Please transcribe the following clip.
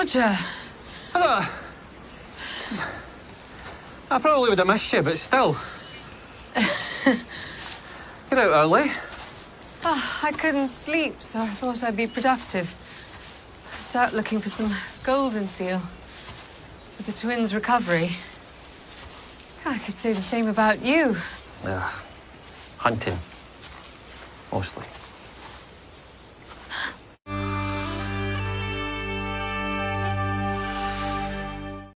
Roger! I probably would have missed you, but still. Get out early. Oh, I couldn't sleep, so I thought I'd be productive. I was out looking for some golden seal for the twins' recovery. I could say the same about you. Yeah, hunting, mostly.